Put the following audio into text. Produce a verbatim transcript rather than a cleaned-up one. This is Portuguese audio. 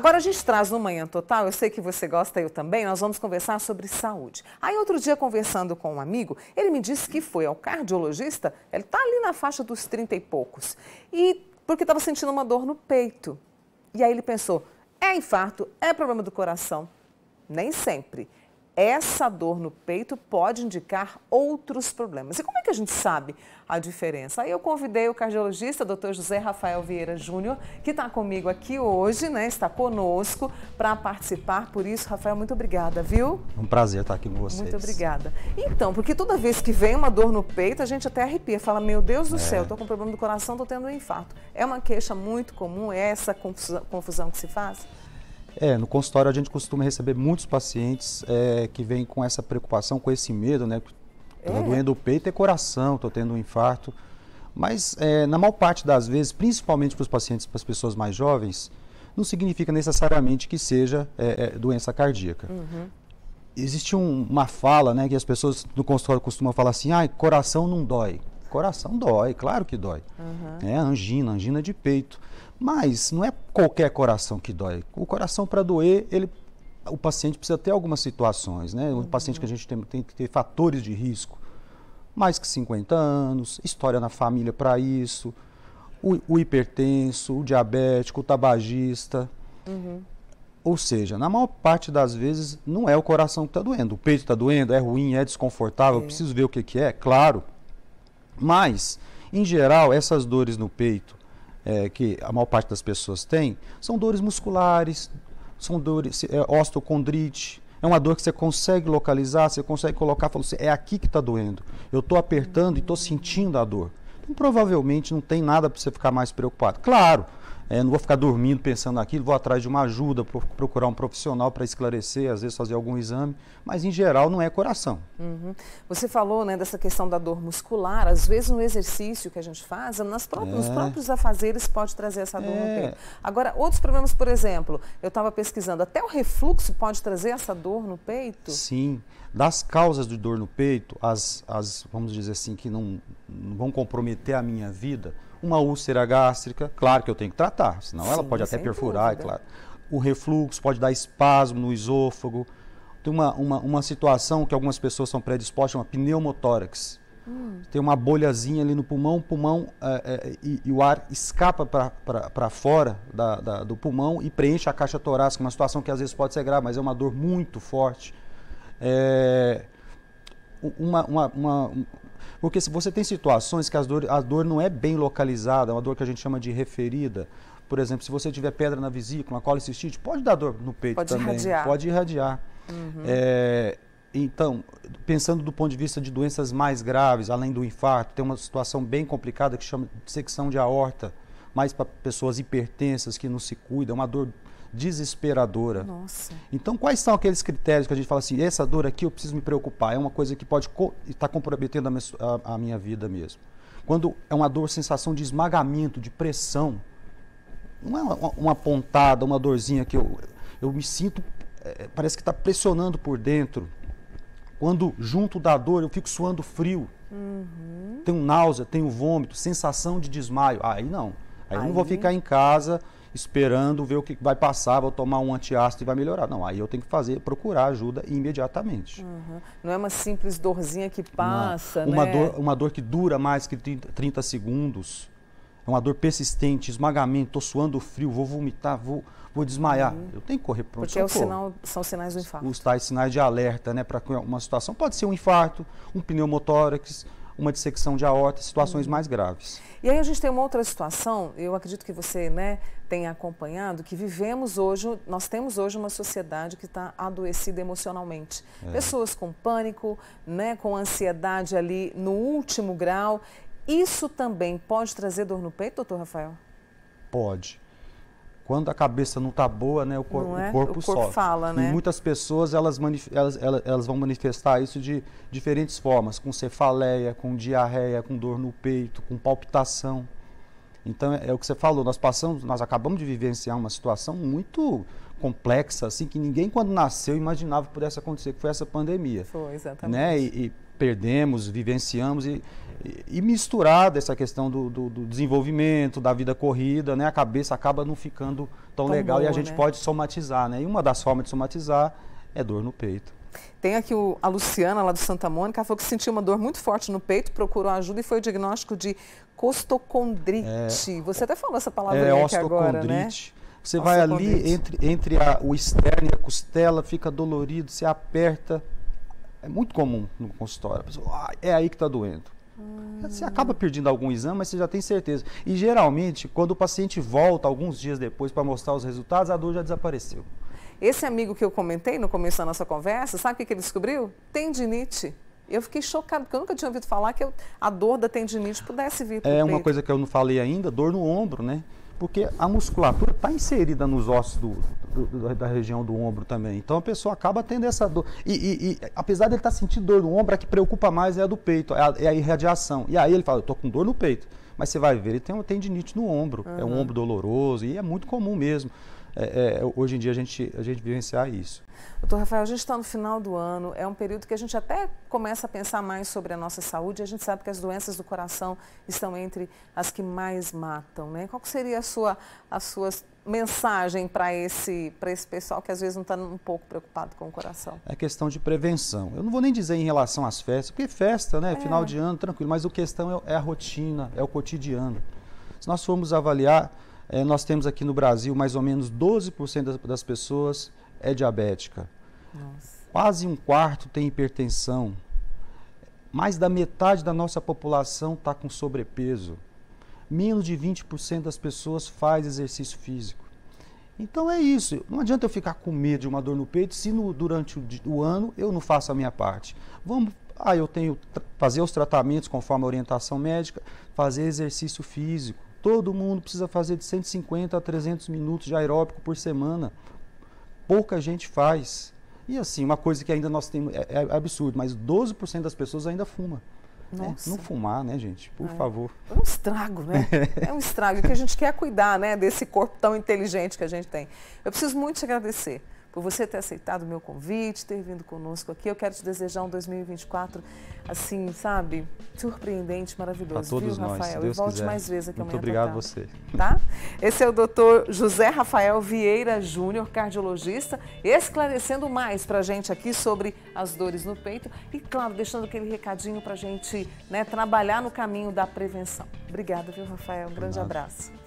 Agora a gente traz no Manhã Total, eu sei que você gosta, eu também, nós vamos conversar sobre saúde. Aí outro dia, conversando com um amigo, ele me disse que foi ao cardiologista, ele está ali na faixa dos trinta e poucos, e porque estava sentindo uma dor no peito. E aí ele pensou, é infarto, é problema do coração? Nem sempre. Essa dor no peito pode indicar outros problemas. E como é que a gente sabe a diferença? Aí eu convidei o cardiologista, doutor José Rafael Vieira Júnior, que está comigo aqui hoje, né? Está conosco para participar. Por isso, Rafael, muito obrigada, viu? Um prazer estar aqui com vocês. Muito obrigada. Então, porque toda vez que vem uma dor no peito, a gente até arrepia. Fala, meu Deus do é. céu, estou com problema do coração, estou tendo um infarto. É uma queixa muito comum, é essa confusão, confusão que se faz? É, no consultório a gente costuma receber muitos pacientes é, que vêm com essa preocupação, com esse medo, né? Estou é. doendo o peito, é coração, estou tendo um infarto. Mas é, na maior parte das vezes, principalmente para os pacientes, para as pessoas mais jovens, não significa necessariamente que seja é, é, doença cardíaca. Uhum. Existe um, uma fala, né, que as pessoas no consultório costumam falar assim, ah, coração não dói. Coração dói, claro que dói. Uhum. É angina, angina de peito. Mas não é qualquer coração que dói. O coração, para doer, ele, o paciente precisa ter algumas situações, né? O uhum. paciente que a gente tem, tem que ter fatores de risco. Mais que cinquenta anos, história na família para isso, o, o hipertenso, o diabético, o tabagista. Uhum. Ou seja, na maior parte das vezes, não é o coração que está doendo. O peito está doendo, é ruim, é desconfortável, é. preciso ver o que, que é, claro. Mas, em geral, essas dores no peito, É, que a maior parte das pessoas tem, são dores musculares, são dores, é, osteocondrite, é uma dor que você consegue localizar, você consegue colocar, falou assim, é aqui que está doendo, eu estou apertando e estou sentindo a dor. Então, provavelmente não tem nada para você ficar mais preocupado. Claro, é, não vou ficar dormindo pensando naquilo, vou atrás de uma ajuda, procurar um profissional para esclarecer, às vezes fazer algum exame, mas em geral não é coração. Uhum. Você falou, né, dessa questão da dor muscular, às vezes no exercício que a gente faz, nas pró- é. nos próprios afazeres pode trazer essa dor é. no peito. Agora, outros problemas, por exemplo, eu estava pesquisando, até o refluxo pode trazer essa dor no peito? Sim, das causas de dor no peito, as, as vamos dizer assim, que não, não vão comprometer a minha vida, uma úlcera gástrica, claro que eu tenho que tratar, senão Sim, ela pode até perfurar, é claro. O refluxo pode dar espasmo no esôfago. Tem uma, uma, uma situação que algumas pessoas são predispostas, chama pneumotórax. Hum. Tem uma bolhazinha ali no pulmão, pulmão é, é, e, e o ar escapa para fora da, da, do pulmão e preenche a caixa torácica, uma situação que às vezes pode ser grave, mas é uma dor muito forte. É, uma... uma, uma Porque se você tem situações que as dor, a dor não é bem localizada, é uma dor que a gente chama de referida. Por exemplo, se você tiver pedra na vesícula, uma colicistite, pode dar dor no peito pode também. Irradiar. Pode irradiar. Uhum. É, então, pensando do ponto de vista de doenças mais graves, além do infarto, tem uma situação bem complicada que chama de dissecção de aorta, mais para pessoas hipertensas que não se cuidam, é uma dor desesperadora. Nossa. Então, quais são aqueles critérios que a gente fala assim, essa dor aqui eu preciso me preocupar, é uma coisa que pode estar comprometendo a, a, a minha vida mesmo. Quando é uma dor, sensação de esmagamento, de pressão, não é uma, uma pontada, uma dorzinha que eu, eu me sinto, é, parece que está pressionando por dentro. Quando junto da dor eu fico suando frio, uhum. tenho náusea, tenho vômito, sensação de desmaio, aí não. Aí, aí eu não vou ficar em casa esperando ver o que vai passar, vou tomar um antiácido e vai melhorar. Não, aí eu tenho que fazer, procurar ajuda imediatamente. Uhum. Não é uma simples dorzinha que passa, não. Uma né? Dor, uma dor que dura mais que trinta segundos. É uma dor persistente, esmagamento, estou suando frio, vou vomitar, vou, vou desmaiar. Uhum. Eu tenho que correr para o Porque é o sinal, são sinais do infarto. Os tais sinais de alerta, né? Para uma situação, pode ser um infarto, um pneumotórax, uma dissecção de aorta, situações uhum. mais graves. E aí a gente tem uma outra situação, eu acredito que você, né, tenha acompanhado, que vivemos hoje, nós temos hoje uma sociedade que está adoecida emocionalmente. É. Pessoas com pânico, né, com ansiedade ali no último grau. Isso também pode trazer dor no peito, doutor Rafael? Pode. Quando a cabeça não está boa, né, o, cor não é? o corpo, o corpo sofre. Fala, né? E muitas pessoas elas, elas, elas, elas vão manifestar isso de diferentes formas, com cefaleia, com diarreia, com dor no peito, com palpitação. Então é, é o que você falou, nós passamos, nós acabamos de vivenciar uma situação muito complexa, assim, que ninguém quando nasceu imaginava que pudesse acontecer, que foi essa pandemia. Foi, exatamente. Né? E, e perdemos, vivenciamos e, e, e misturada essa questão do, do, do desenvolvimento, da vida corrida, né? A cabeça acaba não ficando tão, tão legal boa, e a gente né? pode somatizar, né? E uma das formas de somatizar é dor no peito. Tem aqui o, a Luciana, lá do Santa Mônica, ela falou que sentiu uma dor muito forte no peito, procurou ajuda e foi o diagnóstico de costocondrite. É, Você até falou essa palavra é, aqui agora, né? Você vai ali entre, entre a, o externo e a costela, fica dolorido, você aperta. É muito comum no consultório. A pessoa, ah, é aí que está doendo. Hum. Você acaba perdendo algum exame, mas você já tem certeza. E geralmente, quando o paciente volta alguns dias depois para mostrar os resultados, a dor já desapareceu. Esse amigo que eu comentei no começo da nossa conversa, sabe o que ele descobriu? Tendinite. Eu fiquei chocada, porque eu nunca tinha ouvido falar que eu, a dor da tendinite pudesse vir para o É peito. uma coisa que eu não falei ainda, dor no ombro, né? Porque a musculatura está inserida nos ossos do, do, do, da região do ombro também. Então a pessoa acaba tendo essa dor. E, e, e apesar de ele estar tá sentindo dor no ombro, a que preocupa mais é a do peito, é a, é a irradiação. E aí ele fala, eu estou com dor no peito. Mas você vai ver, ele tem uma tendinite no ombro. Uhum. É um ombro doloroso e é muito comum mesmo. É, é, hoje em dia a gente, a gente vivenciar isso. Doutor Rafael, a gente está no final do ano, é um período que a gente até começa a pensar mais sobre a nossa saúde, a gente sabe que as doenças do coração estão entre as que mais matam, né? Qual seria a sua, a sua mensagem para esse, para esse pessoal que às vezes não está um pouco preocupado com o coração? É questão de prevenção. Eu não vou nem dizer em relação às festas, porque festa, né? É. Final de ano, tranquilo, mas a questão é a rotina, é o cotidiano. Se nós formos avaliar, é, nós temos aqui no Brasil mais ou menos doze por cento das, das pessoas é diabética. Nossa. Quase um quarto tem hipertensão. Mais da metade da nossa população está com sobrepeso. Menos de vinte por cento das pessoas faz exercício físico. Então é isso. Não adianta eu ficar com medo de uma dor no peito se no, durante o, o ano eu não faço a minha parte. Vamos, ah, eu tenho que fazer os tratamentos conforme a orientação médica, fazer exercício físico. Todo mundo precisa fazer de cento e cinquenta a trezentos minutos de aeróbico por semana. Pouca gente faz. E assim, uma coisa que ainda nós temos, é, é absurdo, mas doze por cento das pessoas ainda fuma. Nossa. É, não fumar, né, gente? Por é. favor. É um estrago, né? É um estrago que a gente quer cuidar, né, desse corpo tão inteligente que a gente tem. Eu preciso muito te agradecer por você ter aceitado o meu convite, ter vindo conosco aqui. Eu quero te desejar um dois mil e vinte e quatro, assim, sabe, surpreendente, maravilhoso. Para todos viu, nós, Rafael? Se Deus e volte quiser. mais vezes aqui. Muito obrigado a você. Tá? Esse é o doutor José Rafael Vieira Júnior, cardiologista, esclarecendo mais para a gente aqui sobre as dores no peito e, claro, deixando aquele recadinho para a gente, né, trabalhar no caminho da prevenção. Obrigada, viu, Rafael? Um grande abraço.